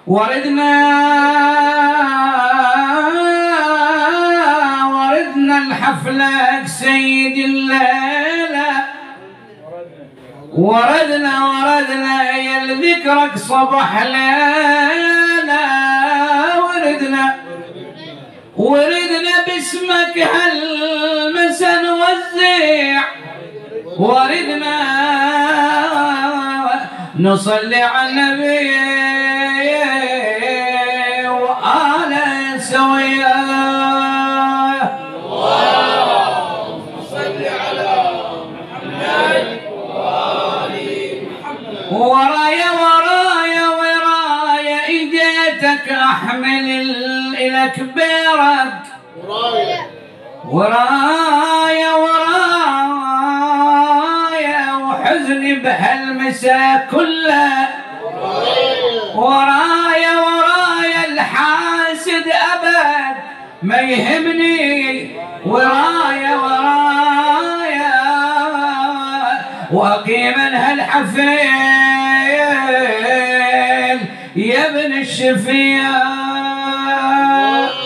وردنا الحفلة سيد الليلة، وردنا يا ذكرك صبح ليلة، وردنا باسمك هالمسا نوزع، وردنا نصلي على النبي وآله سويا. اللهم صل على محمد وآل محمد. ورايا اجيتك احمل الك بيرك، ورايا وحزني بهالمساء كله، ورايا الحاسد ابد ما يهمني، ورايا واقيما هالحفل يا ابن الشفيع.